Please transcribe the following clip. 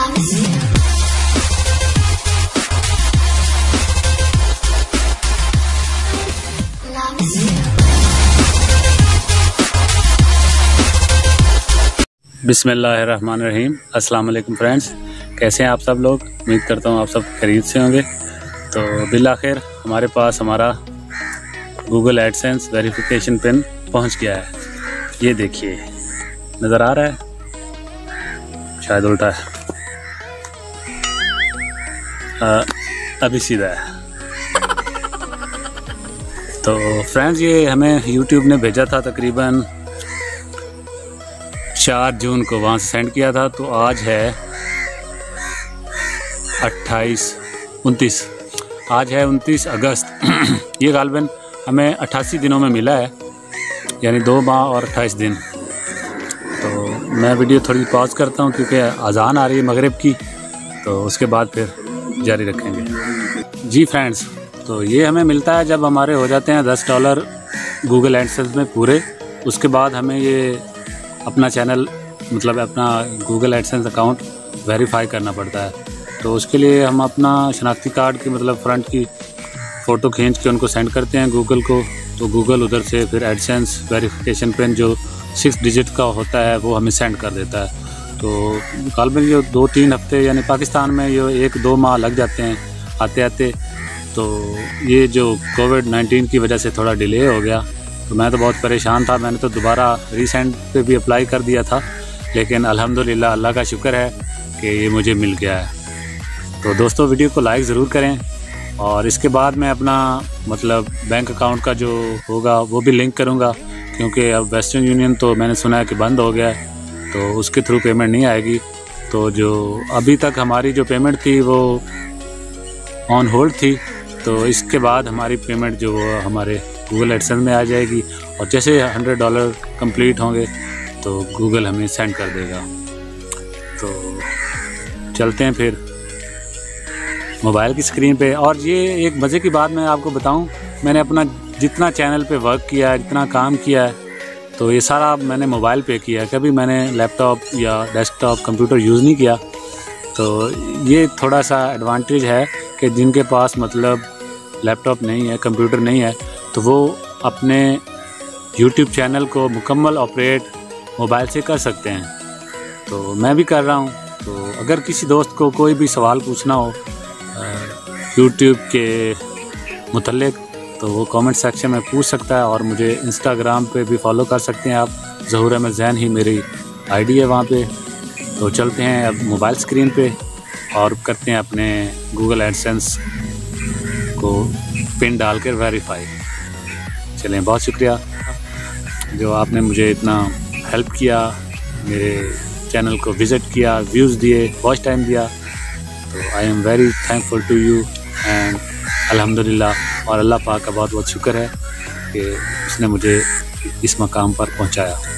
बिस्मिल्लाहिर्रहमानिर्रहीम। अस्सलाम वालेकुम फ्रेंड्स, कैसे हैं आप सब लोग। उम्मीद करता हूँ आप सब खैरियत से होंगे। तो बिलाखिर हमारे पास हमारा गूगल एडसेंस वेरिफिकेशन पिन पहुँच गया है। ये देखिए, नज़र आ रहा है, शायद उल्टा है, अभी सीधा है। तो फ्रेंड्स, ये हमें यूट्यूब ने भेजा था तकरीबन 4 जून को, वहाँ से सेंड किया था। तो आज है 29 आज है 29 अगस्त। ये गालबन हमें 88 दिनों में मिला है, यानी 2 माह और 28 दिन। तो मैं वीडियो थोड़ी पॉज करता हूँ क्योंकि अजान आ रही है मगरिब की, तो उसके बाद फिर जारी रखेंगे। जी फ्रेंड्स, तो ये हमें मिलता है जब हमारे हो जाते हैं $10 गूगल एडसेंस में पूरे। उसके बाद हमें ये अपना चैनल, मतलब अपना गूगल एडसेंस अकाउंट वेरीफाई करना पड़ता है। तो उसके लिए हम अपना शनाख्ती कार्ड की, मतलब फ्रंट की फ़ोटो खींच के उनको सेंड करते हैं गूगल को। तो गूगल उधर से फिर एडसेंस वेरिफिकेशन पिन जो 6 डिजिट का होता है वो हमें सेंड कर देता है। तो गालबन ये 2-3 हफ्ते, यानी पाकिस्तान में ये 1-2 माह लग जाते हैं आते आते। तो ये जो कोविड-19 की वजह से थोड़ा डिले हो गया, तो मैं तो बहुत परेशान था। मैंने तो दोबारा रीसेंट पे भी अप्लाई कर दिया था, लेकिन अल्हम्दुलिल्लाह अल्लाह का शुक्र है कि ये मुझे मिल गया है। तो दोस्तों, वीडियो को लाइक ज़रूर करें, और इसके बाद मैं अपना मतलब बैंक अकाउंट का जो होगा वो भी लिंक करूँगा, क्योंकि अब वेस्टर्न यूनियन तो मैंने सुना है कि बंद हो गया है, तो उसके थ्रू पेमेंट नहीं आएगी। तो जो अभी तक हमारी जो पेमेंट थी वो ऑन होल्ड थी, तो इसके बाद हमारी पेमेंट जो हमारे गूगल एडसेंस में आ जाएगी, और जैसे $100 कंप्लीट होंगे तो गूगल हमें सेंड कर देगा। तो चलते हैं फिर मोबाइल की स्क्रीन पे। और ये एक मज़े की बात मैं आपको बताऊं, मैंने अपना जितना चैनल पे वर्क किया है, जितना काम किया है, तो ये सारा मैंने मोबाइल पे किया है। कभी मैंने लैपटॉप या डेस्कटॉप कंप्यूटर यूज़ नहीं किया। तो ये थोड़ा सा एडवांटेज है कि जिनके पास मतलब लैपटॉप नहीं है, कंप्यूटर नहीं है, तो वो अपने YouTube चैनल को मुकम्मल ऑपरेट मोबाइल से कर सकते हैं। तो मैं भी कर रहा हूँ। तो अगर किसी दोस्त को कोई भी सवाल पूछना हो YouTube के मुतल्लिक, तो वो कमेंट सेक्शन में पूछ सकता है, और मुझे इंस्टाग्राम पे भी फॉलो कर सकते हैं आप। ज़हूर अहमद ज़ैन ही मेरी आईडी है वहाँ पे। तो चलते हैं अब मोबाइल स्क्रीन पे और करते हैं अपने गूगल एडसेंस को पिन डालकर वेरीफाई। चलें, बहुत शुक्रिया जो आपने मुझे इतना हेल्प किया, मेरे चैनल को विज़िट किया, व्यूज़ दिए, वॉच टाइम दिया। तो I am very thankful to you and अल्हम्दुलिल्लाह। और अल्लाह पाक का बहुत बहुत शुक्र है कि उसने मुझे इस मकाम पर पहुंचाया।